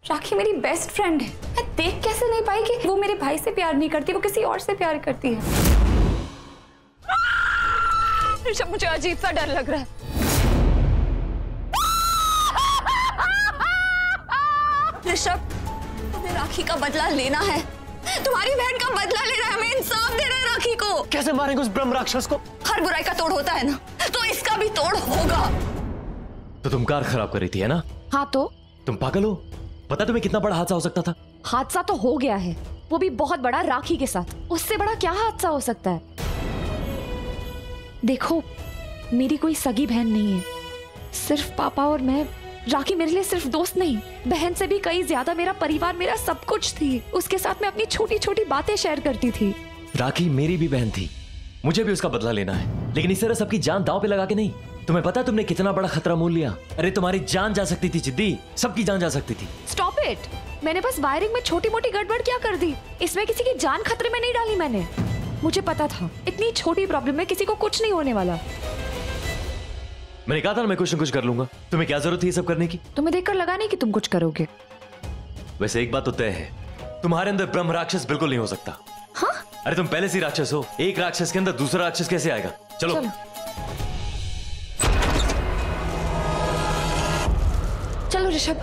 राखी मेरी best friend है। मैं देख कैसे नहीं पाई कि वो मेरे भाई से प्यार नहीं करती, वो किसी और से प्यार करती है। ऋषभ, मुझे अजीब सा डर लग रहा है। ऋषभ, तुम्हें राखी का बदला लेना है। तुम्हारी बहन का बदला लेना है। हमें इंसाफ देना है राखी को। कैसे मारेंगे उस ब्रह्मराक्षस को? हर बुराई का तोड़ होता है ना, तो इसका भी तोड़ होगा। तो तुम कार खराब कर रही थी है ना? हाँ तो? तुम पागल हो? पता तुम्हें कितना बड़ा हादसा हो सकता था? हादसा तो हो गया है, वो भी बहुत बड़ा राखी के साथ। उससे बड़ा क्या हादसा हो सकता है? देखो, मेरी कोई सगी बहन नहीं है, सिर्फ पापा और मैं। राखी मेरे लिए सिर्फ दोस्त नहीं, बहन से भी कई ज्यादा मेरा परिवार, मेरा सब कुछ थी। उसके साथ मैं अपनी छोटी छोटी बातें शेयर करती थी। राखी मेरी भी बहन थी, मुझे भी उसका बदला लेना है, लेकिन इस तरह सबकी जान दांव पे लगा के नहीं। तुम्हें पता है तुमने कितना बड़ा खतरा मोल लिया? अरे तुम्हारी जान जा सकती थी जिद्दी, सबकी जान जा सकती थी। Stop it! मैंने बस वायरिंग में छोटी मोटी गड़बड़ क्या कर दी? इसमें किसी की जान खतरे में नहीं डाली मैंने। मुझे पता था इतनी छोटी प्रॉब्लम में किसी को कुछ नहीं होने वाला। मैंने कहा था ना मैं कुछ न कुछ कर लूंगा। तुम्हें क्या जरूरत थी ये सब करने की? तुम्हें देखकर लगा नहीं कि तुम कुछ करोगे। वैसे एक बात तो तय है, तुम्हारे अंदर ब्रह्म राक्षस बिल्कुल नहीं हो सकता। हाँ? अरे तुम पहले से ही राक्षस हो, एक राक्षस के अंदर दूसरा राक्षस कैसे आएगा? चलो। चलो ऋषभ।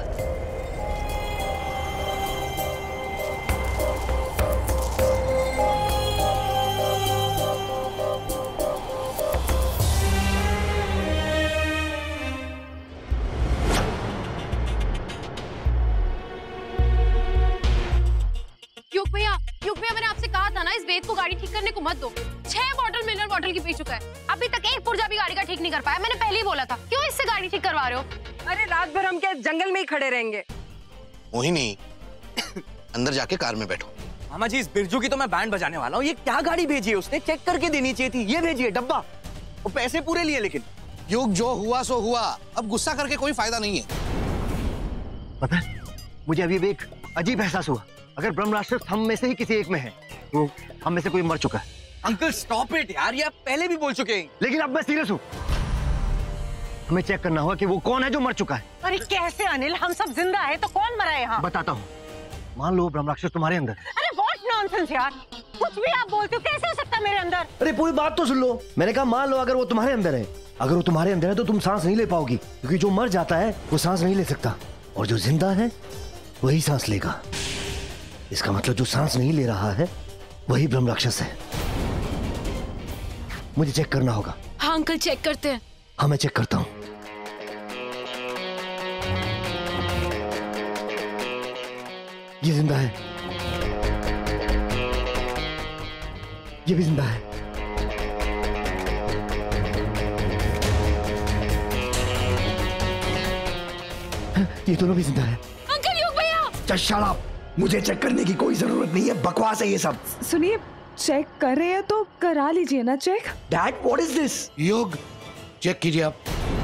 युग भैया, मैंने आपसे कहा था ना इस वेद को गाड़ी ठीक करने को मत दो। 6 बॉटल मिनरल वाटर की पी चुका है, अभी तक एक पुर्जा भी गाड़ी का ठीक नहीं कर पाया। मैंने पहले ही बोला था, क्यों इससे गाड़ी ठीक करवा रहे हो? अरे रात भर हम क्या जंगल में ही खड़े रहेंगे? मोहिनी, अंदर जाके कार में बैठो। मामा जी, इस बिरजू की तो मैं बैंड बजाने वाला हूँ। ये क्या गाड़ी भेजी है उसने? चेक करके देनी चाहिए थी। ये भेजी है डब्बा, वो पैसे पूरे लिए। लेकिन युग, जो हुआ सो हुआ, अब गुस्सा करके कोई फायदा नहीं है। पता है, मुझे अभी भी एक अजीब एहसास हुआ। अगर ब्रह्मराक्षस हम में से ही किसी एक में है, तो हम में से कोई मर चुका है। अंकल स्टॉप इट यार, ये आप पहले भी बोल चुके हैं। लेकिन अब मैं सीरियस हूँ। हमें चेक करना होगा कि वो कौन है जो मर चुका है। अरे कैसे अनिल, हम सब जिंदा है तो कौन मरा है यहाँ? बताता हूँ। मान लो ब्रह्मराक्षस तुम्हारे अंदर। अरे व्हाट नॉनसेंस यार, कुछ भी आप बोलते हो। कैसे हो सकता है मेरे अंदर? अरे पूरी बात तो सुन लो। मैंने कहा मान लो अगर वो तुम्हारे अंदर है। अगर वो तुम्हारे अंदर है तो तुम सांस नहीं ले पाओगी, क्योंकि जो मर जाता है वो सांस नहीं ले सकता, और जो जिंदा है वही सांस लेगा। इसका मतलब जो सांस नहीं ले रहा है वही ब्रह्मराक्षस है। मुझे चेक करना होगा। हाँ अंकल, चेक करते हैं। हाँ मैं चेक करता हूँ। ये जिंदा है, ये भी जिंदा है। ये दोनों भी जिंदा है। अंकल, युग भैया। शट अप, मुझे चेक करने की कोई जरूरत नहीं है, बकवास है ये सब। सुनिए, चेक कर रहे हैं तो करा लीजिए ना check. Dad, what is this? Yug, check कीजिए आप।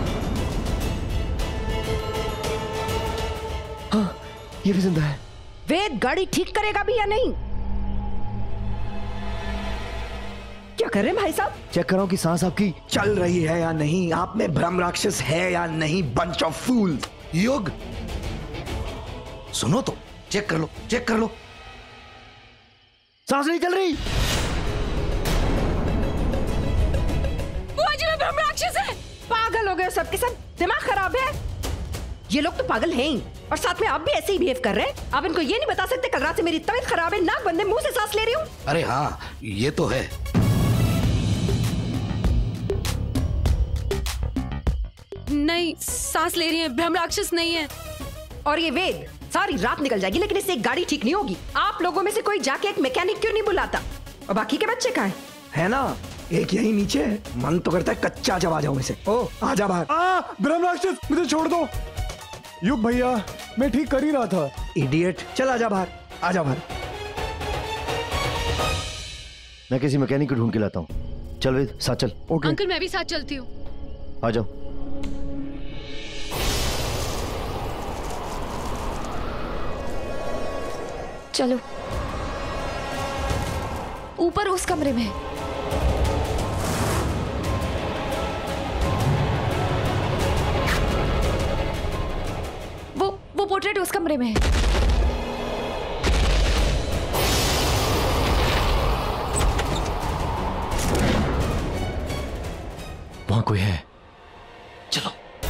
हाँ, ये भी जिंदा है। वेद गाड़ी ठीक करेगा भी या नहीं? क्या कर रहे हैं भाई साहब? चेक कर रहा हूं कि सांस आपकी चल रही है या नहीं, आप में ब्रह्मराक्षस है या नहीं। Bunch of fool. युग, सुनो तो, चेक कर लो, चेक कर लो। सांस नहीं चल रही। बुआ जी, में ब्रह्मराक्षस है। पागल हो गए सबके सब, दिमाग खराब है। ये लोग तो पागल हैं ही, और साथ में आप भी ऐसे ही बिहेव कर रहे हैं। आप इनको ये नहीं बता सकते कल रात से मेरी तबीयत खराब है, नाक बंद है, मुंह से सांस ले रही हूँ। अरे हाँ, ये तो है। नहीं, सांस ले रही है, ब्रह्मराक्षस नहीं है। और ये वेद, सारी रात निकल जाएगी लेकिन इससे एक गाड़ी ठीक नहीं होगी। आप लोगों में से कोई जाके एक मैकेनिक क्यों नहीं बुलाता? और बाकी के बच्चे कहाँ हैं? है ना, एक यही नीचे है। मन तो करता है कच्चा चबा जाऊं इसे। ओ, आजा बाहर। ब्रह्मराक्षस, मुझे छोड़ दो। युग भैया, मैं ठीक कर ही रहा था। इडियट, चल आजा बाहर, आजा बाहर। मैं किसी मैकेनिक को ढूंढ के लाता हूँ। चल वेद, साथ चल। ओके। अंकल, मैं भी साथ चलती हूँ। आ जाओ। चलो, ऊपर उस कमरे में। वो पोर्ट्रेट उस कमरे में है। वहां कोई है, चलो।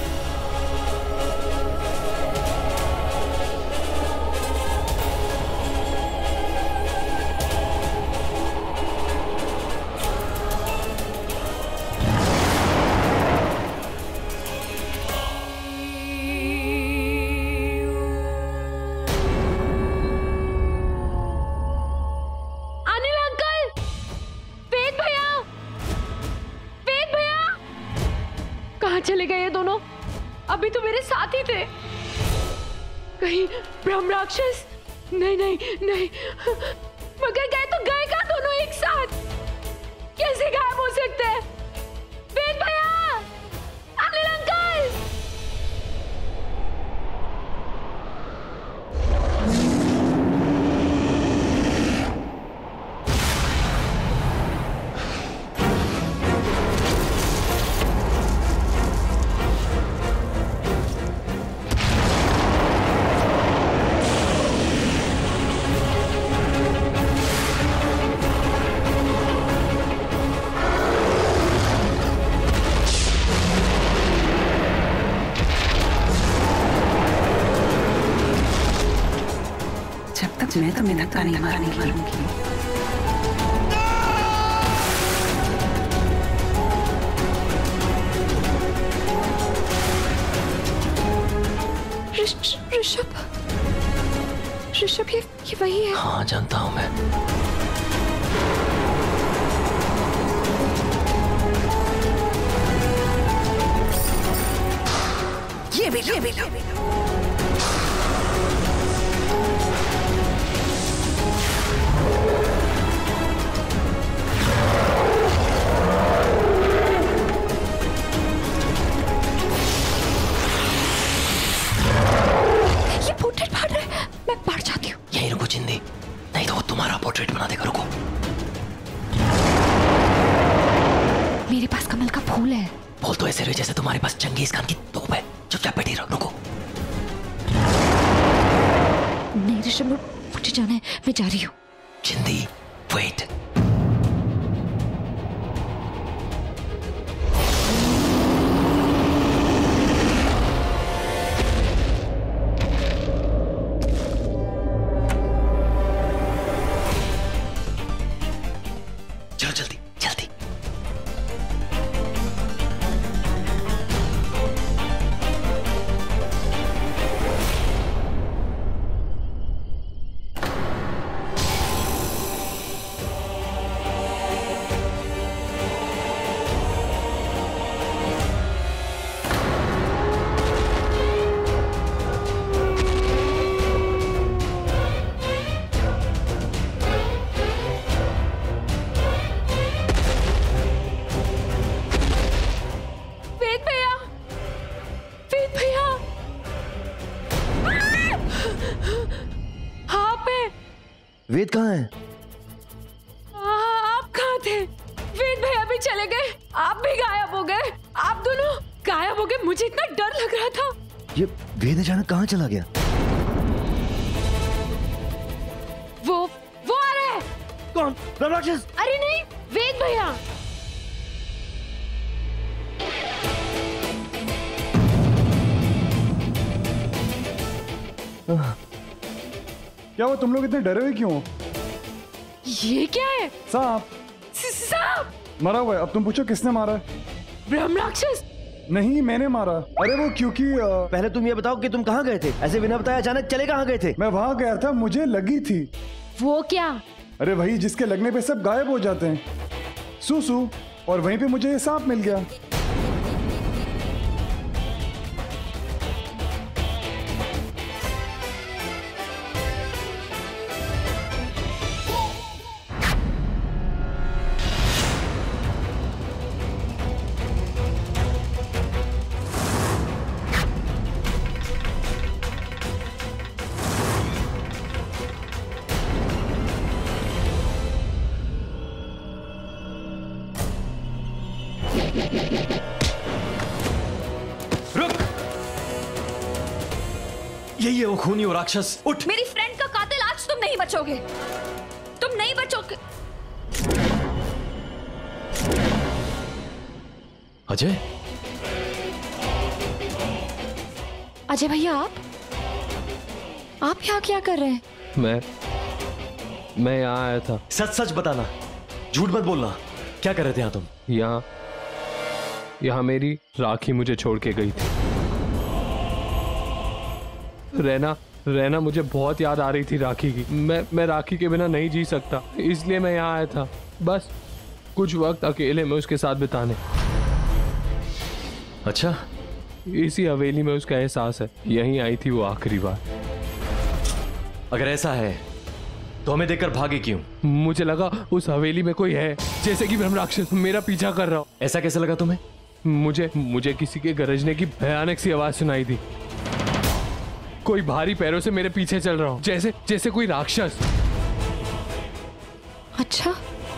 चले गए ये दोनों? अभी तो मेरे साथ ही थे। कहीं ब्रह्मराक्षस? नहीं नहीं नहीं, मगर गए तो गए कहाँ दोनों एक साथ? कैसे गायब हो सकते हैं? वेद भैया, अनिल अंकल। मैं तुम्हें धक्का नहीं मारूंगी। ऋषभ, ऋषभ ये वही है? हाँ जानता हूं मैं। ये भी पोर्ट्रेट बना देगा, रुको। मेरे पास कमल का फूल है। बोल तो ऐसे रही जैसे तुम्हारे पास चंगेज खान की तोप है। चुपचाप बैठी रहो, रुको। नहीं ऋषभ, मुझे जाना है, मैं जा रही हूँ। चिंदी, वेट। वेद कहाँ है? आप कहाँ थे? वेद भैया भी चले गए, आप भी गायब हो गए, आप दोनों गायब हो गए। मुझे इतना डर लग रहा था। ये वेद अचानक कहाँ चला गया? वो आ रहे हैं। कौन? ब्रह्मराक्षस? अरे नहीं, वेद भैया। क्या वो तुम लोग इतने डरे हुए क्यों? ये क्या है? सांप। सांप मरा हुआ है। अब तुम पूछो किसने मारा? ब्रह्मराक्षस। नहीं, मैंने मारा। अरे वो क्योंकि पहले तुम ये बताओ कि तुम कहाँ गए थे? ऐसे बिना बताए अचानक चले कहाँ गए थे? मैं वहां गया था, मुझे लगी थी। वो क्या? अरे वही जिसके लगने पे सब गायब हो जाते हैं, सूसू। और वहीं पे मुझे ये सांप मिल गया। यही है वो खूनी और राक्षस। उठ। मेरी फ्रेंड का कातिल, आज तुम नहीं बचोगे, तुम नहीं बचोगे। अजय, अजय भैया, आप यहाँ क्या कर रहे हैं? मैं यहाँ आया था। सच सच बताना, झूठ मत बोलना। क्या कर रहे थे यहाँ तुम? यहाँ मेरी राखी मुझे छोड़ के गई थी। रैना मुझे बहुत याद आ रही थी राखी की। मैं राखी के बिना नहीं जी सकता, इसलिए मैं यहाँ आया था, बस कुछ वक्त अकेले में उसके साथ बिताने। अच्छा, इसी हवेली में उसका एहसास है, यहीं आई थी वो आखिरी बार। अगर ऐसा है तो हमें देखकर भागे क्यों? मुझे लगा उस हवेली में कोई है, जैसे कि ब्रह्मराक्षस मेरा पीछा कर रहा हो। ऐसा कैसे लगा तुम्हें? मुझे किसी के गरजने की भयानक सी आवाज सुनाई थी। कोई भारी पैरों से मेरे पीछे चल रहा हो, जैसे कोई राक्षस। अच्छा,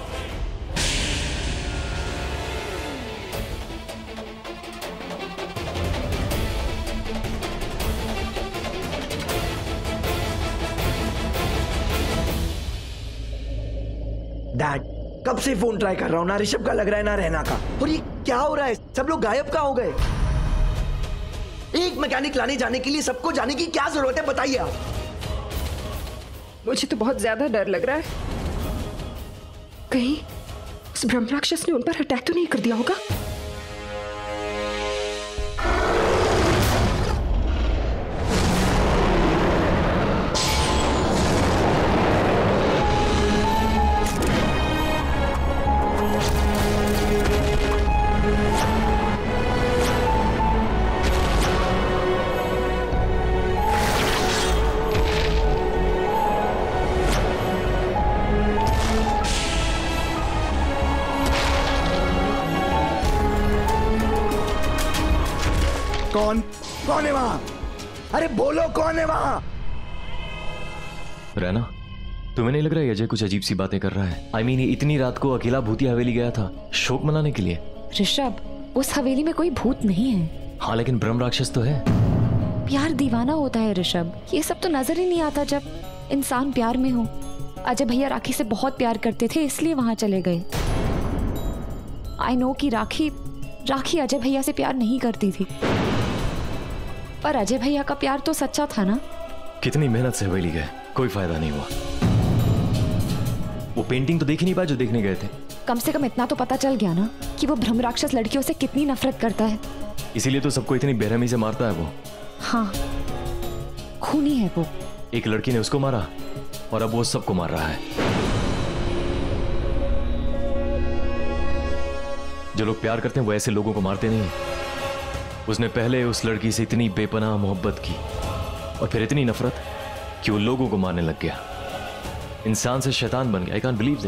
डैड, कब से फोन ट्राई कर रहा हूँ, ना ऋषभ का लग रहा है ना रैना का। और ये क्या हो रहा है? सब लोग गायब कहाँ हो गए? एक मैकेनिक लाने जाने के लिए सबको जाने की क्या जरूरत है, बताइए आप। मुझे तो बहुत ज्यादा डर लग रहा है, कहीं उस ब्रह्मराक्षस ने उन पर अटैक तो नहीं कर दिया होगा। कौन है वहां? अरे बोलो, कौन है वहां? रैना, तुम्हें नहीं लग रहा है अजय कुछ अजीब सी बातें कर रहा है? I mean, इतनी रात को अकेला भूतिया हवेली गया था शोक मनाने के लिए। ऋषभ, उस हवेली में कोई भूत नहीं है। हाँ, लेकिन ब्रह्मराक्षस तो है। प्यार दीवाना होता है ऋषभ, ये सब तो नजर ही नहीं आता जब इंसान प्यार में हो। अजय भैया राखी से बहुत प्यार करते थे, इसलिए वहां चले गए। आई नो कि राखी अजय भैया से प्यार नहीं करती थी, पर अजय भैया का प्यार तो सच्चा था ना। कितनी मेहनत से हवेली गए, कोई फायदा नहीं हुआ। वो पेंटिंग तो देख ही नहीं पाए जो देखने गए थे। कम से कम इतना तो पता चल गया ना कि वो ब्रह्मराक्षस लड़कियों से कितनी नफरत करता है। इसीलिए तो सबको इतनी बेरहमी से मारता है वो। हाँ, खूनी है वो। एक लड़की ने उसको मारा और अब वो सबको मार रहा है। जो लोग प्यार करते हैं वो ऐसे लोगों को मारते नहीं। उसने पहले उस लड़की से इतनी बेपनाह मोहब्बत की और फिर इतनी नफरत कि वो लोगों को मारने लग गया। इंसान से शैतान बन गया। I can't believe this.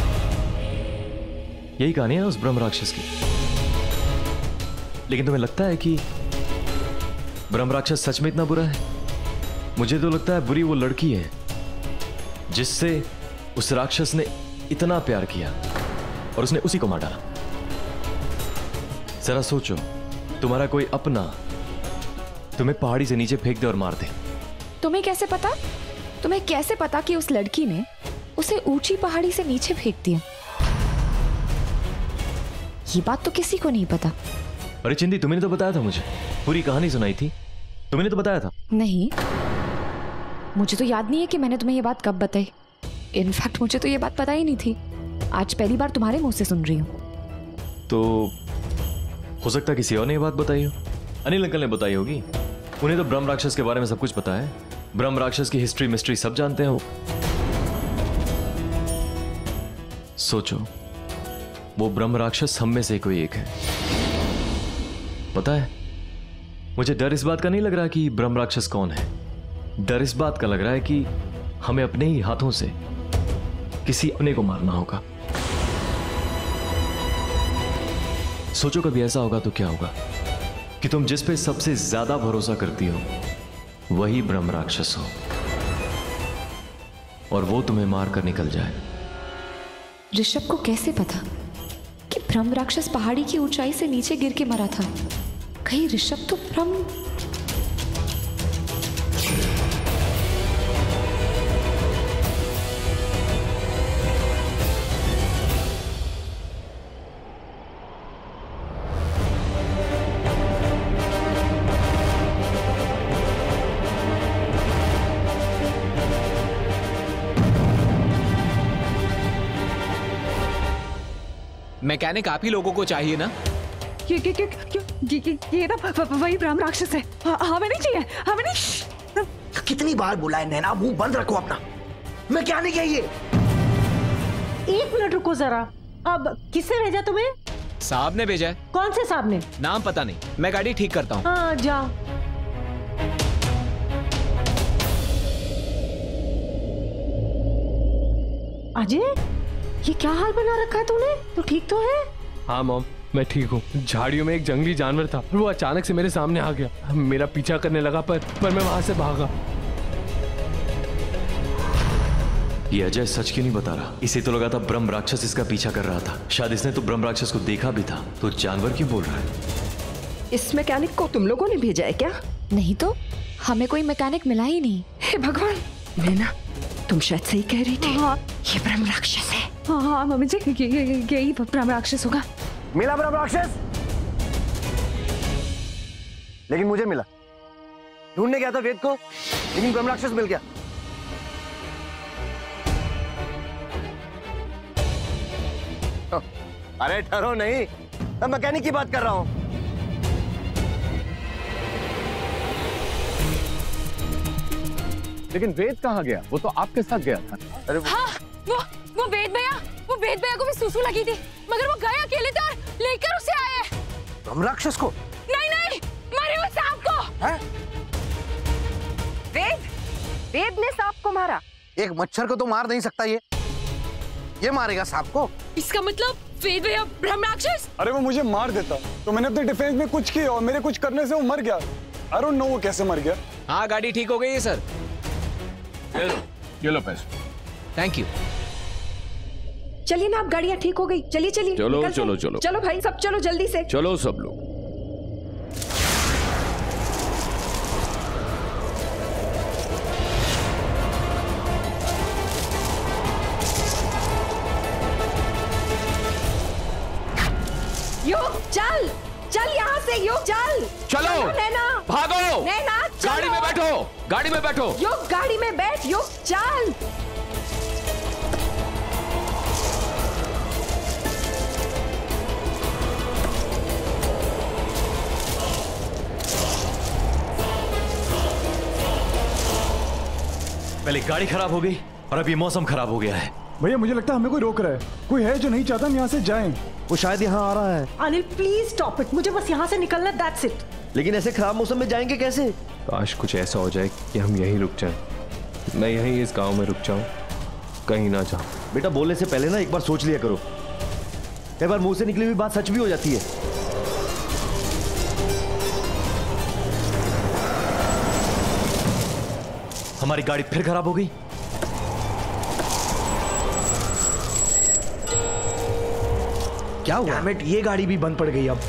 यही कहानी है उस ब्रह्मराक्षस की। लेकिन तुम्हें लगता है कि ब्रह्मराक्षस सच में इतना बुरा है? मुझे तो लगता है बुरी वो लड़की है जिससे उस राक्षस ने इतना प्यार किया और उसने उसी को मार डाला। जरा सोचो, तुम्हारा कोई अपना तुम्हें पहाड़ी से नीचे फेंक दे और मार दे। तुम्हें कैसे पता? तुम्हें कैसे पता कि उस लड़की ने उसे ऊंची पहाड़ी से नीचे फेंक दिया? ये बात तो किसी को नहीं पता। अरे चिंदी, तुमने तो बताया था मुझे, पूरी कहानी सुनाई थी, तुमने तो बताया था। नहीं, मुझे तो याद नहीं है कि मैंने तुम्हें ये बात कब बताई। इनफैक्ट मुझे तो ये बात पता ही नहीं थी, आज पहली बार तुम्हारे मुंह से सुन रही हूँ। तो हो सकता है किसी और ने ये बात बताई हो। अनिल अंकल ने बताई होगी, उन्हें तो ब्रह्मराक्षस के बारे में सब कुछ पता है। ब्रह्मराक्षस की हिस्ट्री मिस्ट्री सब जानते हैं वो। सोचो, वो ब्रह्मराक्षस हम में से कोई एक है। पता है, मुझे डर इस बात का नहीं लग रहा कि ब्रह्मराक्षस कौन है। डर इस बात का लग रहा है कि हमें अपने ही हाथों से किसी अपने को मारना होगा। सोचो, कभी ऐसा होगा तो क्या होगा कि तुम जिस पे सबसे ज्यादा भरोसा करती हो वही ब्रह्मराक्षस हो और वो तुम्हें मार कर निकल जाए। ऋषभ को कैसे पता कि ब्रह्मराक्षस पहाड़ी की ऊंचाई से नीचे गिर के मरा था? कहीं ऋषभ तो ब्रह्म मैकेनिक आप ही लोगों को चाहिए ना? ये ना वही ब्रह्मराक्षस है। हमें नहीं चाहिए, हमें नहीं। कितनी बार बोला है नैना, मुंह बंद रखो अपना। मैकेनिक है ये। 1 मिनट रुको जरा। अब किसने भेजा तुम्हें? साहब ने भेजा है। कौन से साहब ने? नाम पता नहीं, मैं गाड़ी ठीक करता हूँ। हाँ जाओ। अजय, ये क्या हाल बना रखा है तूने? तू ठीक तो है? हाँ मॉम, मैं ठीक हूँ। झाड़ियों में एक जंगली जानवर था, वो अचानक से मेरे सामने आ गया। मेरा पीछा करने लगा पर मैं वहां से भागा। ये अजय सच क्यों नहीं बता रहा? इसे तो लगा था ब्रह्मराक्षस इसका पीछा कर रहा था। शायद इसने तो ब्रह्मराक्षस को देखा भी था, तो जानवर क्यों बोल रहा है? इस मैकेनिक को तुम लोगों ने भेजा है क्या? नहीं तो, हमें कोई मैकेनिक मिला ही नहीं। हे भगवान। नैना, तुम शायद सही कह रही थी। हाँ। ये ब्रह्मराक्षस है। हाँ मम्मी जी, यही ब्रह्मराक्षस होगा। मिला ब्रह्मराक्षस? लेकिन मुझे मिला। ढूंढने गया था वेद को, लेकिन ब्रह्मराक्षस मिल गया। अरे ठहरो नहीं, मैं मैकेनिक की बात कर रहा हूं। लेकिन वेद कहाँ गया? वो तो आपके साथ गया था। अरे हाँ, वो वेद भैया को भी सुसु लगी थी, मगर वो गए अकेले थे और लेकर उसे आए। ब्रह्मराक्षस को? नहीं, मारे वो सांप को। वेद ने सांप को मारा? एक मच्छर को तो मार नहीं सकता ये मारेगा सांप को? इसका मतलब वेद भैया ब्रह्मराक्षस? अरे वो मुझे मार देता तो मैंने अपने डिफेंस में कुछ किया और मेरे कुछ करने से वो मर गया। आई डोंट नो वो कैसे मर गया। हाँ, गाड़ी ठीक हो गई है सर। ये लो पैसे। Thank you. चलिए ना, आप गाड़ियाँ ठीक हो गई। चलिए चलो भाई, सब चलो जल्दी से। चलो सब लोग। योग चल यहाँ से, योग चलो नैना, भागो। नैना गाड़ी में बैठो। योग गाड़ी में बैठ, योग चल। पहले गाड़ी खराब हो गई और अब ये मौसम खराब हो गया है। भैया मुझे लगता है हमें कोई रोक रहा है। कोई है जो नहीं चाहता हम यहाँ से जाएं। वो शायद यहाँ आ रहा है। अनिल प्लीज स्टॉप इट, मुझे बस यहाँ से निकलना, दैट्स इट। लेकिन ऐसे खराब मौसम में जाएंगे कैसे? काश कुछ ऐसा हो जाए कि हम यहीं रुक जाएं। मैं यहीं इस गांव में रुक जाऊं, कहीं ना जाऊं। बेटा बोलने से पहले ना एक बार सोच लिया करो। कई बार मुंह से निकली हुई बात सच भी हो जाती है। हमारी गाड़ी फिर खराब हो गई। क्या हुआ? डैम इट, ये गाड़ी भी बंद पड़ गई अब।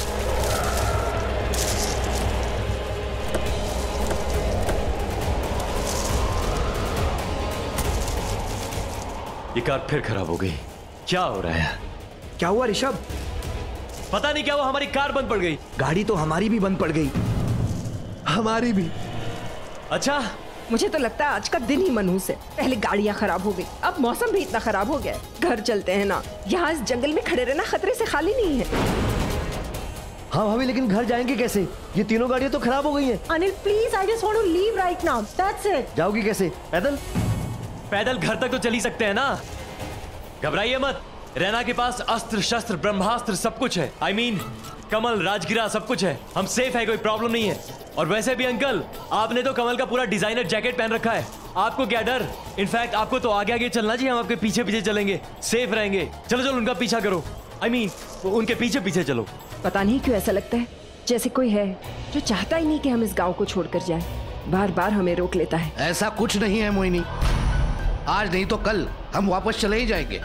ये कार फिर खराब हो गई। क्या हो रहा है? क्या हुआ ऋषभ? पता नहीं क्या हुआ, हमारी कार बंद पड़ गई। गाड़ी तो हमारी भी बंद पड़ गई। हमारी भी। अच्छा, मुझे तो लगता है आज का दिन ही मनहूस है। पहले गाड़ियाँ खराब हो गई, अब मौसम भी इतना खराब हो गया है। घर चलते हैं ना, यहाँ इस जंगल में खड़े रहना खतरे से खाली नहीं है। हाँ भाभी, लेकिन घर जाएंगे कैसे? ये तीनों गाड़ियाँ तो खराब हो गई हैं। Anil please, I just want to leave right now, that's it. जाओगी कैसे? पैदल घर तक तो चल ही सकते हैं ना। घबराइए मत, रैना के पास अस्त्र शस्त्र ब्रह्मास्त्र सब कुछ है। I mean, कमल राजगिरा सब कुछ है। हम सेफ है, कोई प्रॉब्लम नहीं है। और वैसे भी अंकल, आपने तो कमल का पूरा डिजाइनर जैकेट पहन रखा है, आपको क्या डर? इनफैक्ट आपको तो आगे आगे चलना चाहिए, हम आपके पीछे पीछे चलेंगे, सेफ रहेंगे। चलो उनका पीछा करो। I mean, उनके पीछे पीछे चलो। पता नहीं क्यों ऐसा लगता है जैसे कोई है जो चाहता ही नहीं कि हम इस गांव को छोड़कर जाएं। बार बार हमें रोक लेता है। ऐसा कुछ नहीं है मोहिनी, आज नहीं तो कल हम वापस चले ही जाएंगे।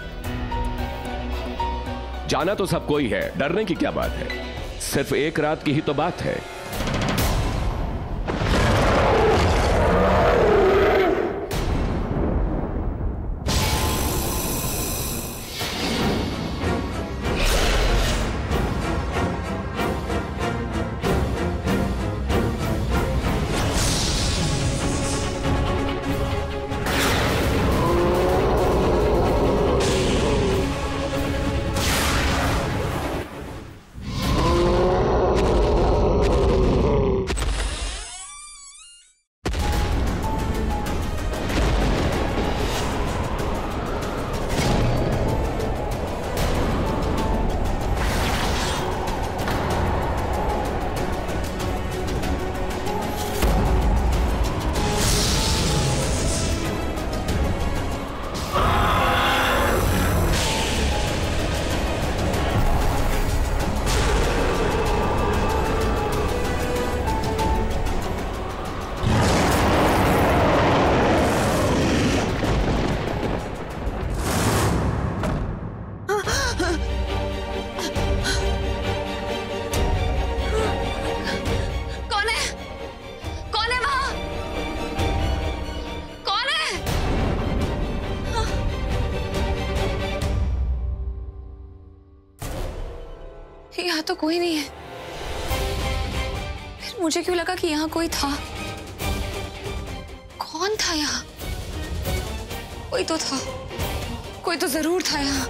जाना तो सबको ही है, डरने की क्या बात है? सिर्फ एक रात की ही तो बात है। तो कोई नहीं है, फिर मुझे क्यों लगा कि यहाँ कोई था? कौन था यहाँ? कोई तो था, कोई तो जरूर था यहाँ।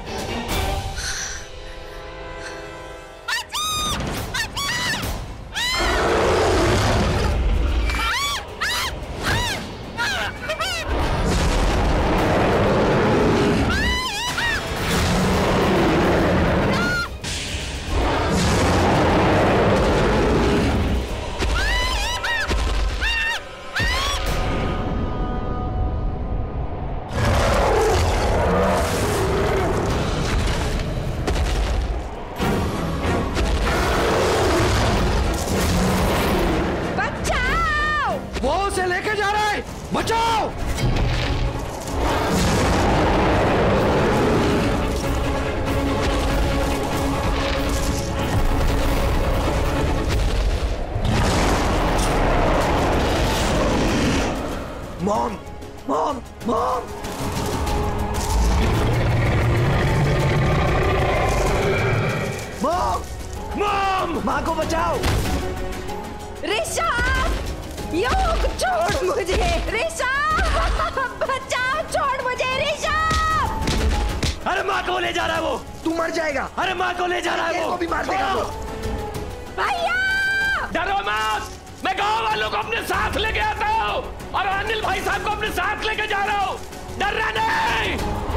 बचाओ! Mom, mom, mom! Mom! Mom! माँ को बचाओ! ऋषभ! योग छोड़ मुझे! ऋषभ! बचाओ! छोड़ मुझे ऋषभ! अरे माँ को ले जा रहा है वो! तू मर जाएगा! अरे माँ को ले जा रहा है वो! को भी मार देगा वो! भैया! डरो मत! मैं गांव वालों को अपने साथ लेके आता हूँ और अनिल भाई साहब को अपने साथ लेके जा रहा हूँ। डरना नहीं।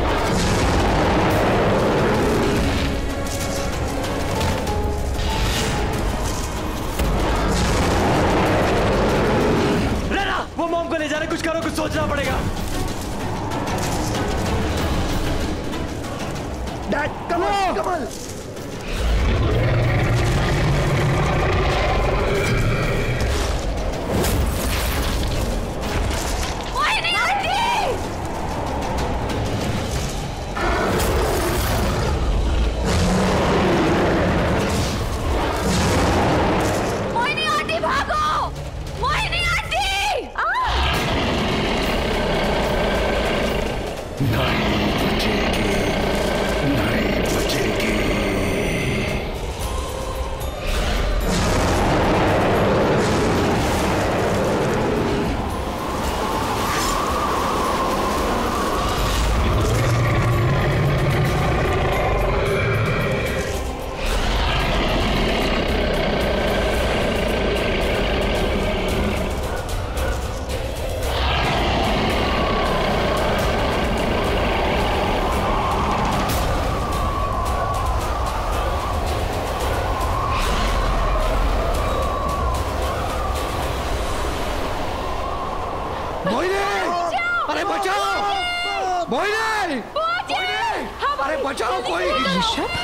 रैना, वो मॉम को ले जा रहे, कुछ करो, कुछ सोचना पड़ेगा। डैड, कमल, कमल! अरे बचाओ कोई! ऋषभ?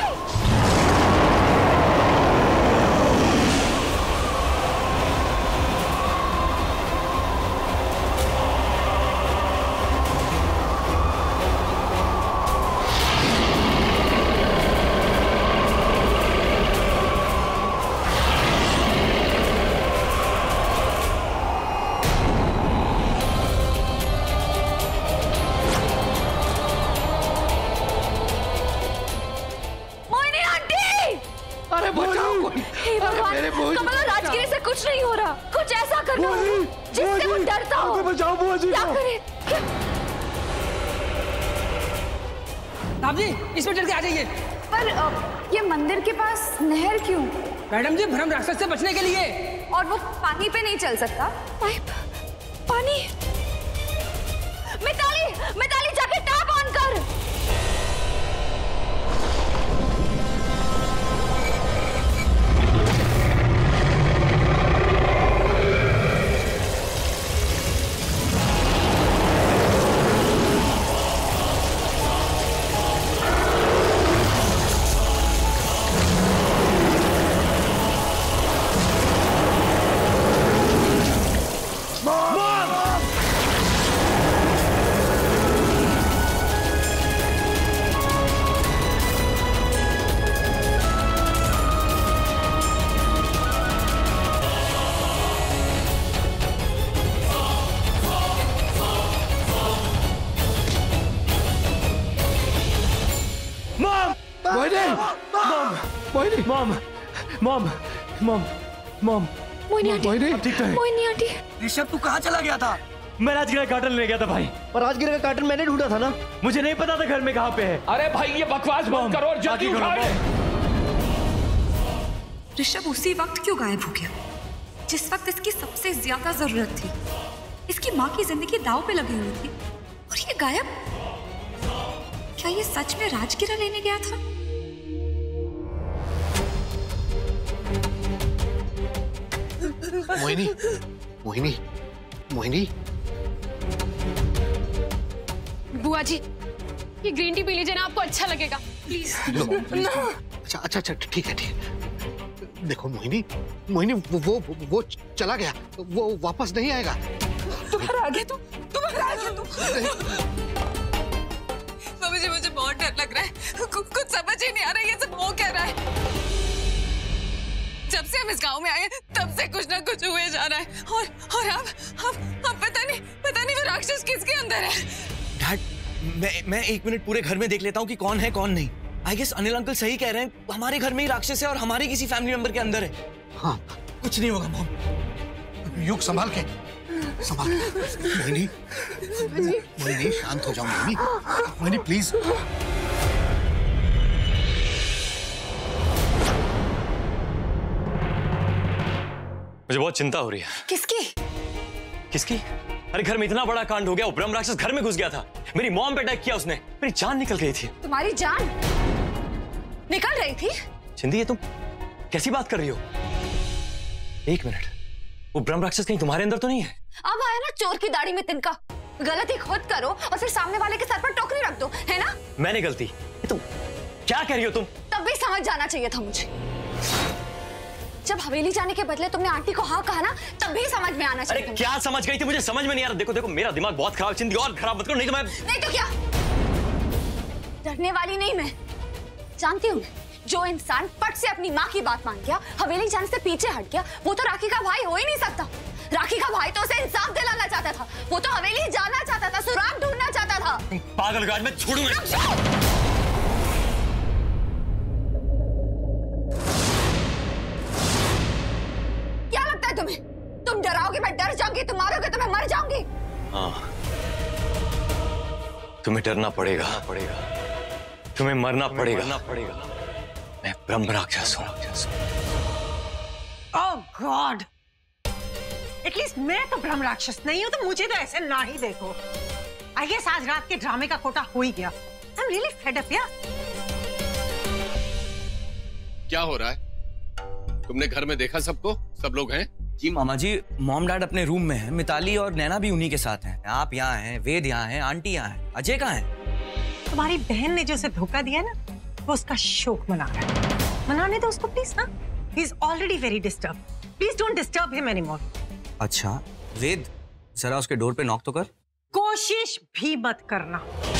कुछ नहीं हो रहा, कुछ ऐसा करना जिससे वो डरता हो। बचाओ बुआ जी क्या करें? साहब जी, इसमें डर के आ जाइए। पर ये मंदिर के पास नहर क्यों? मैडम जी, ब्रह्मराक्षस से बचने के लिए। और वो पानी पे नहीं चल सकता? पाइप, पानी। मिताली, मिताली जाके टैप ऑन कर। Mom mom mom Mohini aunty, ठीक है। मोहिनी आंटी। ऋषभ तू कहाँ चला गया था? मैं राजगिरा का कार्टन ले गया था भाई। पर राजगिरा का कार्टन मैंने ढूंढा था ना, मुझे नहीं पता था घर में कहाँ पे है। अरे भाई ये बकवास बंद करो और जल्दी उठाओ। ऋषभ उसी वक्त क्यों गायब हो गया जिस वक्त इसकी सबसे ज्यादा जरूरत थी? इसकी माँ की जिंदगी दांव पे लगी हुई थी और ये गायब। क्या ये सच में राजगिरा लेने गया था? मोहिनी, मोहिनी, मोहिनी। बुआ जी, ये ग्रीन टी पी लीजिए ना, आपको अच्छा लगेगा। प्लीज। अच्छा अच्छा अच्छा, ठीक है ठीक है। देखो मोहिनी, मोहिनी वो चला गया, वो वापस नहीं आएगा। तुम्हारा आ गया तू, तुम्हारा आ गया तू। बाबूजी मुझे बहुत डर लग रहा है, कुछ समझ ही नहीं आ रहा है ये सब हो क्या रहा है। जब से हम इस गांव में आए तब से कुछ ना कुछ हुए जा रहा है और अब पता नहीं वो राक्षस किसके अंदर है। डैड, मैं 1 मिनट पूरे घर में देख लेता हूँ कि कौन है कौन नहीं। आई गेस अनिल अंकल सही कह रहे हैं, हमारे घर में ही राक्षस है और हमारे किसी फैमिली मेंबर के अंदर है। हाँ, कुछ नहीं होगा मॉम। युग संभाल के, संभाल। मोहिनी, मोहिनी शांत हो जाओ मोहिनी, मोहिनी प्लीज। मुझे बहुत चिंता हो रही है। किसकी? किसकी? अरे घर में इतना बड़ा कांड हो गया, वो ब्रह्म राक्षस घर में घुस गया था, मेरी मॉम पे अटैक किया उसने, मेरी जान निकल गई थी। तुम्हारी जान निकल रही थी? चिंदी ये तुम कैसी बात कर रही हो? 1 मिनट, वो ब्रह्म राक्षस कहीं तुम्हारे अंदर तो नहीं है? अब आया ना चोर की दाढ़ी में तिनका। गलती खुद करो और फिर सामने वाले के सर पर टोकरी रख दो, है ना? मैंने गलती? ये तुम क्या कह रही हो तुम? तब भी समझ जाना चाहिए था मुझे। जब हवेली जाने के बदले तुमने आंटी को हाँ कहा ना, तब भी समझ में आना चाहिए। अरे क्या समझ गई थी? मुझे समझ में नहीं आ रहा। देखो देखो मेरा दिमाग बहुत खराब, चिंदी और खराब मत करो, नहीं तो मैं। नहीं तो क्या? डरने वाली नहीं मैं, जानती हूँ। जो इंसान पट से अपनी माँ की बात मान गया, हवेली जाने से पीछे हट गया, वो तो राखी का भाई हो ही नहीं सकता। राखी का भाई तो उसे इंसाफ दिलाना चाहता था, वो तो हवेली जाना चाहता था, सुराग ढूंढना चाहता था। पागल गार्ड, मैं छोड़ूंगा। क्या लगता है तुम्हें? तुम डराओगे मैं डर जाऊंगी, तुम मारोगे तो मैं मर जाऊंगी। हाँ, तुम्हें डरना पड़ेगा, तुम्हें मरना पड़ेगा। मैं ब्रह्मराक्षस हूँ। ओह गॉड, एटलीस्ट मैं तो ब्रह्मराक्षस नहीं हूँ, तो मुझे तो ऐसे ना ही देखो। आई गेस आज रात के ड्रामे का कोटा हो ही गया। I am really fed up यार। क्या हो रहा है? तुमने घर में देखा सबको? सब लोग हैं? जी मामा जी, मॉम डैड अपने रूम में हैं, मिताली और नैना भी उन्हीं के साथ हैं। आप यहाँ हैं, वेद यहाँ हैं, आंटी यहाँ हैं, अजय कहाँ है? तुम्हारी बहन ने जो उसे धोखा दिया ना, वो उसका शोक मना रहा है। मनाने दो उसको प्लीज ना। He is already very disturb. Please don't disturb him anymore. अच्छा वेद, जरा उसके डोर पे नॉक तो कर। कोशिश भी मत करना।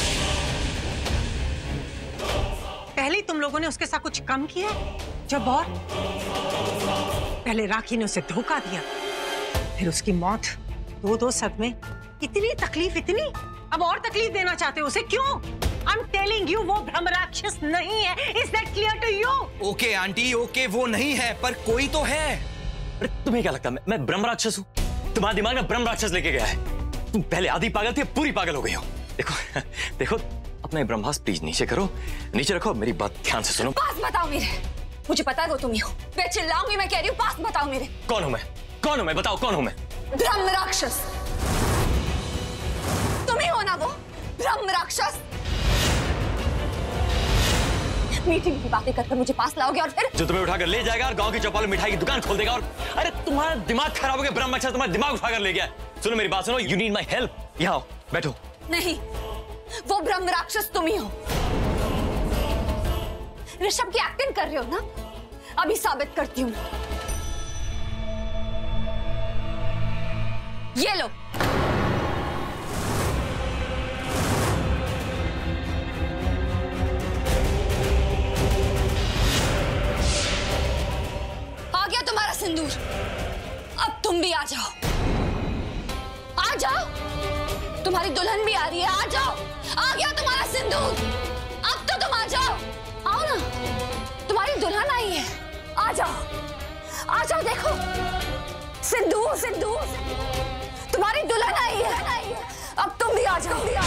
पहले तुम लोगों ने उसके साथ कुछ कम किया, जब और पहले राखी ने उसे धोखा दिया, फिर उसकी मौत, दो सदमे, इतनी तकलीफ, इतनी अब और तकलीफ देना चाहते हो उसे, क्यों? I'm telling you, वो ब्रह्मराक्षस नहीं है। Is that clear to you? Okay aunty, okay वो नहीं है, पर कोई तो है। अरे तुम्हें क्या लगता है मैं ब्रह्मराक्षस हूँ? तुम्हारे दिमाग में ब्रह्मराक्षस लेके गया है। तुम पहले आधी पागल थी, पूरी पागल हो गई हो। देखो देखो, अपना ब्रह्मास्त्र प्लीज नीचे करो, नीचे रखो, मेरी बात ध्यान से सुनो। पास बताओ मेरे, मुझे पता है वो तुम ही हो। मैं चिल्लाऊंगी, मैं कह रही हूँ पास बताओ मेरे। कौन हूँ मैं? कौन हूँ मैं? बताओ कौन हूँ मैं? ब्रह्मराक्षस। तुम ही हो ना वो ब्रह्मराक्षस? मीठी मीठी बातें करके मुझे पास लाओगे और फिर जो तुम्हें उठाकर ले जाएगा और गांव की चौपाल में मिठाई की दुकान खोल देगा। और अरे तुम्हारा दिमाग खराब हो गया, ब्रह्मराक्षस तुम्हारा दिमाग उठाकर ले गया। सुनो मेरी बात सुनो, यू नीड माई हेल्प। यहाँ आओ, बैठो। नहीं, वो ब्रह्मराक्षस तुम ही हो। ऋषभ की एक्टिंग कर रहे हो ना, अभी साबित करती हूँ। ये लो, आ गया तुम्हारा सिंदूर। अब तुम भी आ जाओ, आ जाओ। तुम्हारी दुल्हन भी आ रही है, आ जाओ। आ गया तुम्हारा सिंदूर, अब तो तुम आ जाओ। आओ ना, तुम्हारी दुल्हन आई है। आ जाओ, देखो सिंधु तुम्हारी दुल्हन आई है, अब तुम भी आ जाओ।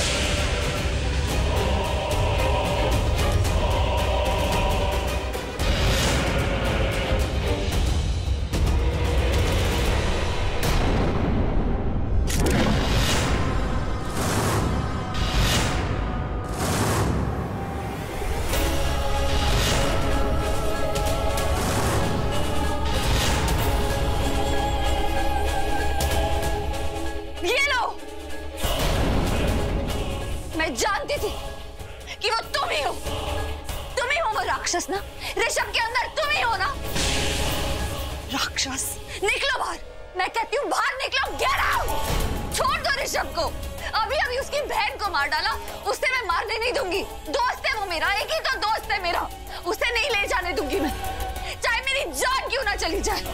मैं जानती थी कि वो तुम ही हो वो राक्षस ना, ऋषभ के अंदर तुम ही हो ना। राक्षस निकलो बाहर, मैं कहती हूँ बाहर निकलो, गेट आउट। छोड़ दो ऋषभ को, अभी उसकी बहन को मार डाला, उसे मैं मारने नहीं दूंगी। दोस्त है वो मेरा, एक ही तो दोस्त है मेरा, उसे नहीं ले जाने दूंगी मैं, चाहे मेरी जान क्यों ना चली जाए।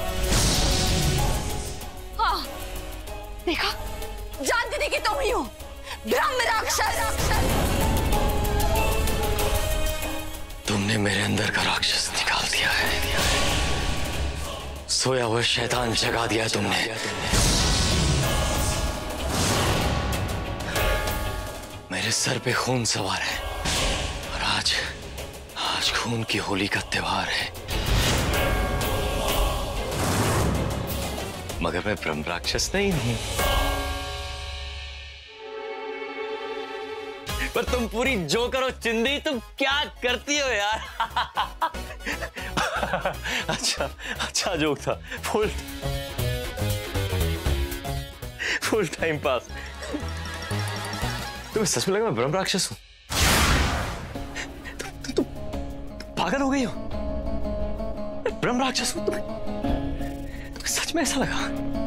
हाँ देखा, जानती थी कि तुम ही हो ब्रह्मराक्षस। तुमने मेरे अंदर का राक्षस निकाल दिया है, सोया हुआ शैतान जगा दिया तुमने। मेरे सर पे खून सवार है और आज खून की होली का त्योहार है, मगर मैं ब्रह्मराक्षस नहीं हूं। पर तुम पूरी जो करो चिंदी, तुम क्या करती हो यार? अच्छा जोक था, फुल टाइम पास। तुम्हें सच में लगा मैं ब्रह्मराक्षस हूं? तुम पागल हो गई हो? ब्रह्मराक्षस हूं? तुम्हें सच में ऐसा लगा?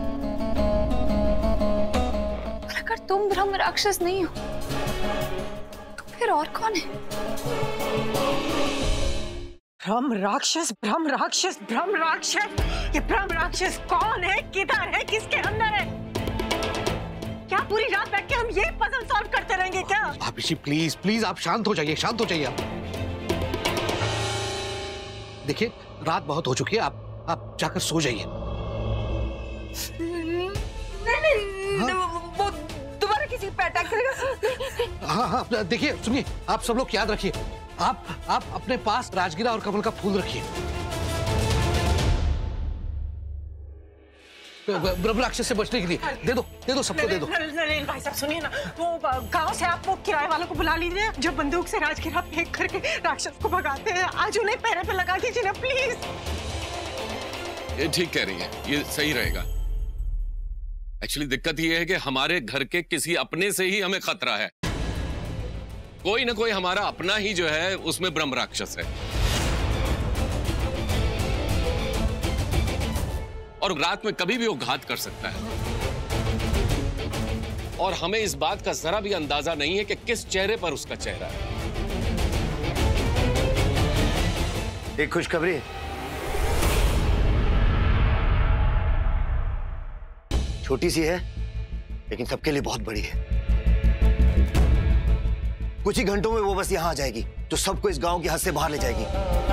पर अगर तुम ब्रह्मराक्षस नहीं हो फिर और कौन है? ब्रह्मराक्षस, ये ब्रह्मराक्षस कौन है, किधर है, किसके अंदर है? क्या पूरी रात बैठ के हम ये पजल सॉल्व करते रहेंगे क्या? भाभी जी प्लीज आप शांत हो जाइए आप। देखिए रात बहुत हो चुकी है, आप जाकर सो जाइए। नहीं, वो दोबारा किसी पे अटैक करेगा। हाँ देखिए सुनिए, आप सब लोग याद रखिए, आप अपने पास राजगिरा और कमल का फूल रखिए। ब्रह्मराक्षस से बचने के लिए दे दो सबको दे दो। नहीं भाई साहब सुनिए ना, वो गांव से आप वो किराए वालों को बुला लीजिए जो बंदूक से राजगिरा फेंक करके राक्षस को भगाते हैं। आज उन्हें पैरे पे लगा दीजिए ना प्लीज। ये ठीक कह रही है, ये सही रहेगा। एक्चुअली दिक्कत ये है कि हमारे घर के किसी अपने से ही हमें खतरा है। कोई ना कोई हमारा अपना ही जो है उसमें ब्रह्मराक्षस है, और रात में कभी भी वो घात कर सकता है। और हमें इस बात का जरा भी अंदाजा नहीं है कि किस चेहरे पर उसका चेहरा है। एक खुशखबरी, छोटी सी है लेकिन सबके लिए बहुत बड़ी है। कुछ ही घंटों में वो बस यहां आ जाएगी, जो सबको इस गांव की हद से बाहर ले जाएगी।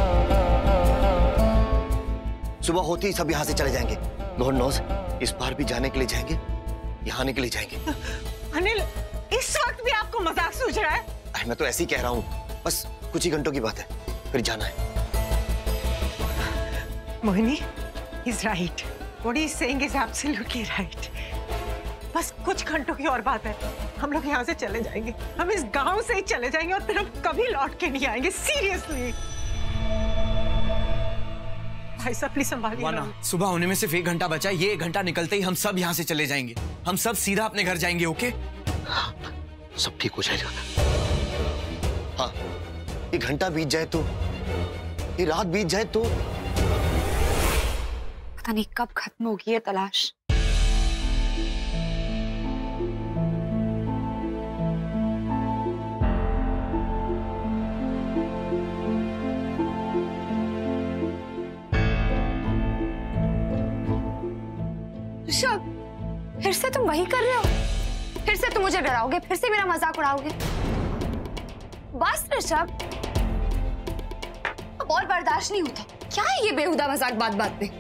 सुबह होते ही सब यहां से चले जाएंगे। गॉड नोस इस बार भी जाने के लिए जाएंगे, यहाँ आने के लिए जाएंगे। अनिल, इस वक्त भी आपको मजाक सूझ रहा है? मैं तो ऐसे ही कह रहा हूँ, बस कुछ ही घंटों की बात है, फिर जाना है। Mohini, he's right. What he is saying is absolutely right. बस कुछ घंटों की और बात है, हम लोग यहाँ से चले जाएंगे। हम इस गांव से ही चले जाएंगे और फिर हम कभी लौट के नहीं आएंगे। सीरियसली भाई साहब प्लीज संभालिए ना। सुबह होने में सिर्फ 1 घंटा बचा है, ये 1 घंटा निकलते ही हम सब यहाँ से चले जाएंगे। हम सब सीधा अपने घर जाएंगे। ओके? सब ठीक हो जाएगा। हाँ, ये घंटा बीत जाए तो, ये रात बीत जाए तो, पता नहीं कब खत्म होगी ये तलाश। ऋषभ, फिर से तुम वही कर रहे हो? फिर से तुम मुझे डराओगे, फिर से मेरा मजाक उड़ाओगे? बस ऋषभ, अब और बर्दाश्त नहीं होता। क्या है ये बेहुदा मजाक बात बात पे?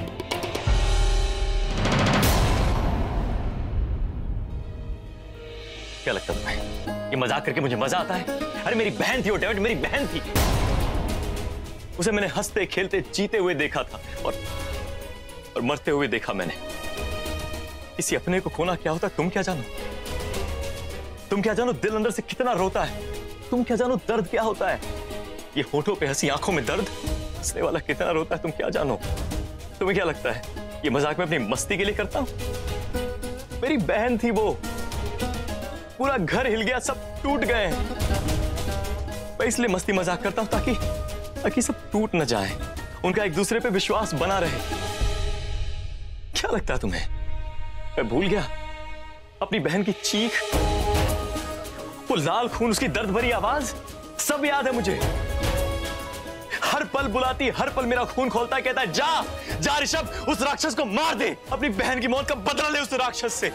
क्या लगता तुम्हें ये मजाक करके मुझे मजा आता है? अरे मेरी बहन थी वो, डेविड, मेरी बहन थी। उसे मैंने हंसते खेलते जीते हुए देखा था और मरते हुए देखा मैंने। किसी अपने को खोना क्या होता तुम क्या जानो? तुम क्या जानो दिल अंदर से कितना रोता है? तुम क्या जानो दर्द क्या होता है? ये होठों पे हंसी, आंखों में दर्द, हंसने वाला कितना रोता है तुम क्या जानो? तुम्हें क्या लगता है ये मजाक मैं अपनी मस्ती के लिए करता हूं? मेरी बहन थी वो, पूरा घर हिल गया, सब टूट गए। मैं इसलिए मस्ती मजाक करता हूं ताकि सब टूट न जाए, उनका एक दूसरे पे विश्वास बना रहे। क्या लगता है तुम्हें मैं भूल गया अपनी बहन की चीख, वो लाल खून, उसकी दर्द भरी आवाज, सब याद है मुझे। हर पल बुलाती, हर पल मेरा खून खोलता है, कहता है जा जा ऋषभ, उस राक्षस को मार दे, अपनी बहन की मौत का बदला ले उस राक्षस से।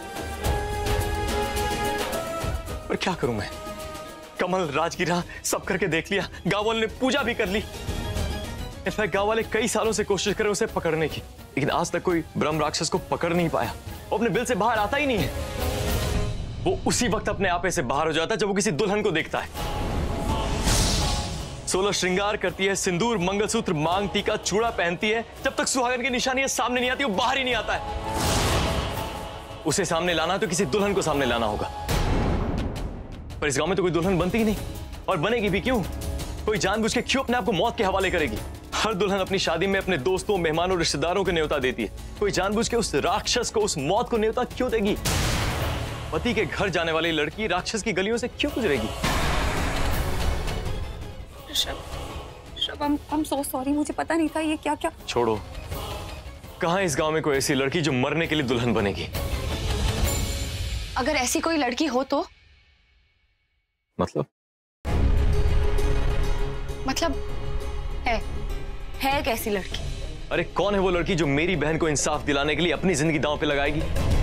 पर क्या करूं मैं? कमल, राजगिरा सब करके देख लिया, गांव वालों ने पूजा भी कर ली। इनफैक्ट गांव वाले कई सालों से कोशिश कर रहे उसे पकड़ने की, लेकिन आज तक कोई ब्रह्म राक्षस को पकड़ नहीं पाया। वो अपने बिल से बाहर आता ही नहीं है। वो उसी वक्त अपने आपे से बाहर हो जाता है जब वो किसी दुल्हन को देखता है। 16 श्रृंगार करती है, सिंदूर, मंगलसूत्र, मांग टीका, चूड़ा पहनती है, जब तक सुहागन की निशानियां सामने नहीं आती वो बाहर ही नहीं आता है। उसे सामने लाना है तो किसी दुल्हन को सामने लाना होगा, पर इस गांव में तो कोई दुल्हन बनती ही नहीं, और बनेगी भी क्यों? कोई जानबूझ के क्यों अपने आप को मौत के हवाले करेगी? हर दुल्हन अपनी शादी में अपने दोस्तों, मेहमानों, रिश्तेदारों को न्योता देती है। कोई जानबूझ के उस राक्षस को, उस मौत को न्योता क्यों देगी? पति के घर जाने वाली लड़की राक्षस की गलियों से क्यों गुजरेगी? I'm so sorry, मुझे पता नहीं था ये क्या क्या। छोड़ो, कहां इस गांव में कोई ऐसी लड़की जो मरने के लिए दुल्हन बनेगी? अगर ऐसी कोई लड़की हो तो? मतलब है एक ऐसी लड़की। अरे कौन है वो लड़की जो मेरी बहन को इंसाफ दिलाने के लिए अपनी जिंदगी दांव पे लगाएगी?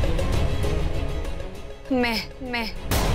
मैं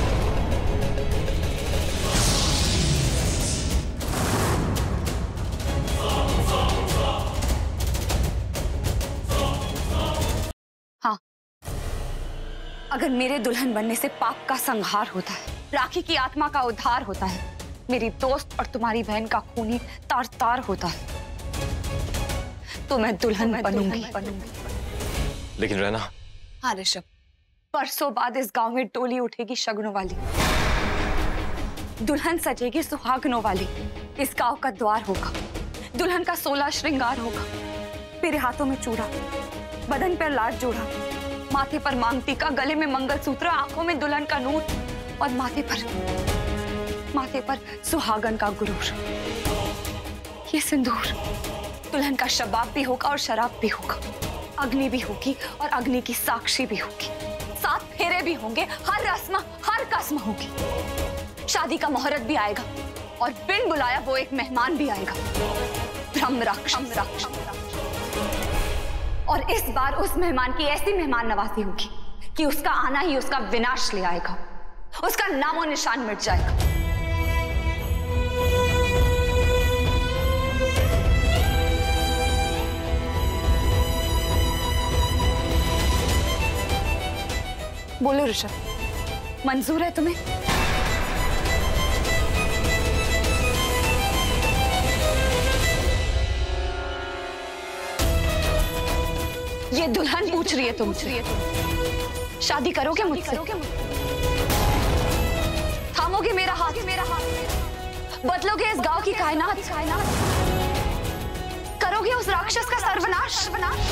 हाँ, अगर मेरे दुल्हन बनने से पाप का संहार होता है, राखी की आत्मा का उद्धार होता है, मेरी दोस्त और तुम्हारी बहन का खूनी तार तार होता है, तो मैं दुल्हन बनूंगी। लेकिन रैना। हाँ ऋषभ, परसों बाद इस गांव में डोली उठेगी शगनों वाली, दुल्हन सजेगी सुहागनों वाली। इस गांव का द्वार होगा, दुल्हन का 16 श्रृंगार होगा, मेरे हाथों में चूड़ा, बदन पर लाड जोड़ा, माथे पर मांग टीका, गले में मंगलसूत्र, आंखों में दुल्हन का नूर और माथे पर सुहागन का गुरूर। ये सिंदूर दुल्हन का शबाब भी होगा और शराब भी होगा, अग्नि भी होगी और अग्नि की साक्षी भी होगी, 7 फेरे भी होंगे, हर रस्म हर कसम होगी, शादी का मुहूर्त भी आएगा और बिन बुलाया वो एक मेहमान भी आएगा, ब्रह्मराक्षस। और इस बार उस मेहमान की ऐसी मेहमान नवाजी होगी कि उसका आना ही उसका विनाश ले आएगा, उसका नामो निशान मिट जाएगा। बोलो ऋषभ, मंजूर है तुम्हें? ये दुल्हन पूछ रही है तुमसे, शादी करोगे मुझसे? थामोगे मेरा हाथ? बदलोगे इस गांव की कायनात? करोगे उस राक्षस का सर्वनाश?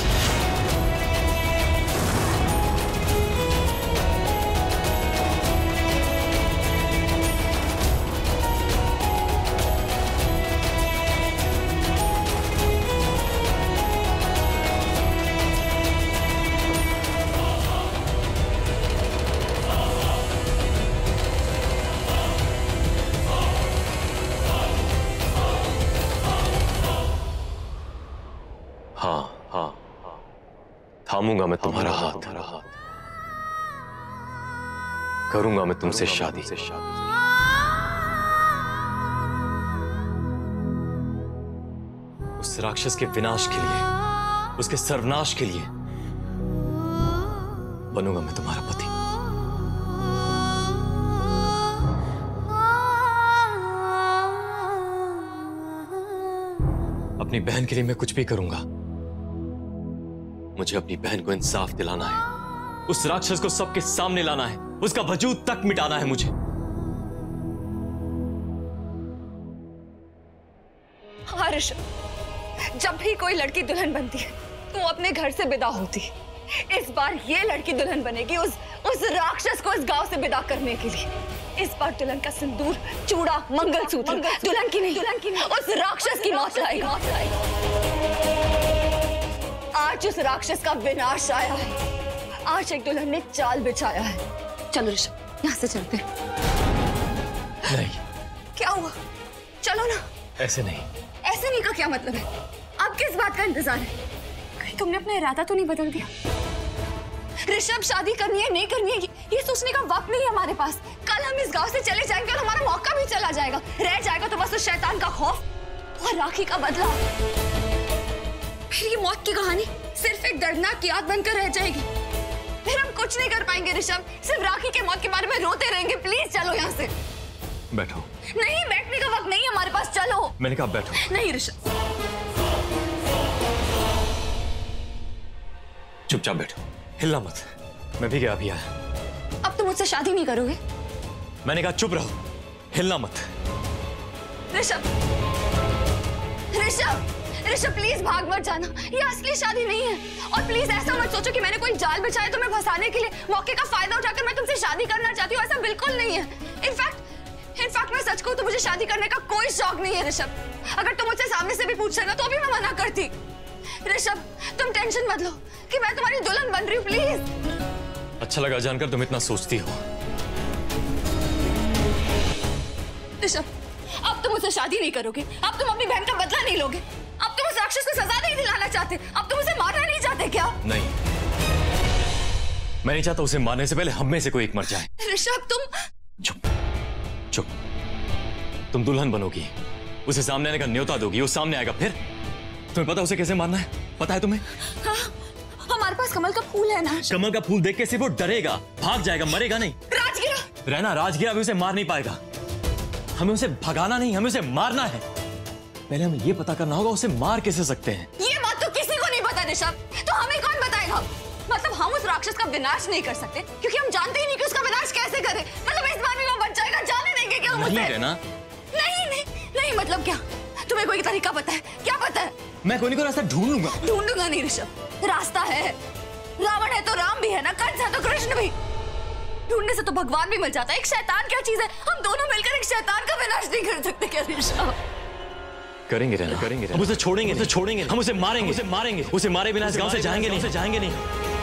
हाँ, थामूंगा मैं तुम्हारा हाथ, करूंगा मैं तुमसे शादी। उस उस राक्षस के विनाश के लिए, उसके सर्वनाश के लिए बनूंगा मैं तुम्हारा पति। अपनी बहन के लिए मैं कुछ भी करूंगा। मुझे अपनी बहन को इंसाफ दिलाना है, उस राक्षस को सबके सामने लाना है, उसका वजूद तक मिटाना है मुझे। हाँ ऋषभ, जब भी कोई लड़की दुल्हन बनती है तो अपने घर से विदा होती है। इस बार ये लड़की दुल्हन बनेगी उस राक्षस को इस गांव से विदा करने के लिए। इस बार दुल्हन का सिंदूर, चूड़ा, मंगलसूत्र दुल्हन की नहीं, उस राक्षस की मौत लाएगा। आज उस राक्षस का विनाश आया है। आज एक दुल्हन ने चाल बिछाया है। चलो ऋषभ, यहाँ से चलते। नहीं। क्या हुआ? चलो ना। ऐसे नहीं। ऐसे नहीं का क्या मतलब है? अब किस बात का इंतजार है? कहीं तुमने अपना इरादा तो नहीं बदल दिया? ऋषभ, शादी करनी है नहीं करनी है ये सोचने का वक्त नहीं है हमारे पास। कल हम इस गांव से चले जाएंगे और हमारा मौका भी चला जाएगा। रह जाएगा तो बस उस शैतान का खौफ और राखी का बदला। फिर ये मौत की कहानी सिर्फ एक दर्दनाक याद बनकर रह जाएगी। फिर हम कुछ नहीं कर पाएंगे ऋषभ, सिर्फ राखी के मौत के बारे में रोते रहेंगे। प्लीज चलो यहाँ से। बैठो। नहीं, बैठने का वक्त नहीं है हमारे पास। चलो। मैंने कहा बैठो। नहीं ऋषभ। चुपचाप बैठो, हिलना मत। मैं भी गया अभी आया। अब तुम मुझसे शादी नहीं करोगे? मैंने कहा चुप रहो, हिलना मत। ऋषभ, ऋषभ, ऋषभ प्लीज भाग मत जाना। ये असली शादी नहीं है। और प्लीज ऐसा मत सोचो कि मैंने कोई जाल बिछाया तुम्हें फंसाने के लिए। मौके का फायदा उठाकर मैं तुमसे शादी करना चाहती हूँ, ऐसा बिल्कुल नहीं है। इनफैक्ट मैं सच कहूं तो मुझे शादी करने का कोई शौक नहीं है ऋषभ। अगर तुम मुझसे सामने से भी पूछते ना तो भी मैं मना करती। ऋषभ, तुम टेंशन मत लो कि मैं तुम्हारी दुल्हन बन रही हूँ, प्लीज। अच्छा लगा जानकर तुम इतना सोचती हो। ऋषभ, अब तुम मुझसे शादी नहीं करोगे। अब तुम अपनी बहन का बदला नहीं लोगे। अब तुम उस राक्षस को सजा नहीं दिलाना चाहते। अब तुम उसे मारना नहीं चाहते क्या? नहीं, मैं नहीं चाहता उसे मारने से पहले हम में से कोई एक मर जाए। ऋषभ, तुम चुप। तुम दुल्हन बनोगी, उसे सामने आने का न्योता दोगी, वो सामने आएगा। फिर तुम्हें पता उसे कैसे मारना है? पता है तुम्हें? हाँ, हमारे पास कमल का फूल है ना। कमल का फूल देख के सिर्फ वो डरेगा, भाग जाएगा, मरेगा नहीं। राजगिरा, रहना राजगिरा भी उसे मार नहीं पाएगा। हमें उसे भगाना नहीं, हमें उसे मारना है। पहले हमें ये पता करना होगा उसे मार कैसे सकते हैं। ये बात तो किसी को नहीं पता ऋषभ, तो हमें कौन बताएगा? मतलब हम उस राक्षस का विनाश नहीं कर सकते क्योंकि हम जानते ही नहीं कि उसका विनाश कैसे करें। मतलब इस बार भी वो बच जाएगा, जाने देंगे क्या हम उसे? नहीं रहना। नहीं, मतलब क्या? तुम्हें कोई तरीका पता है? क्या पता है? मैं कोई रास्ता ढूंढ लूंगा नहीं ऋषभ, रास्ता है। रावण है तो राम भी है ना, कंस है तो कृष्ण भी। ढूंढने से तो भगवान भी मिल जाता है। एक शैतान क्या चीज है? हम दोनों मिलकर एक शैतान का विनाश नहीं कर सकते क्या ऋषभ? करेंगे रहना, करेंगे। हम उसे छोड़ेंगे, हम उसे मारेंगे, उसे मारे बिना इस गांव से जाएंगे नहीं।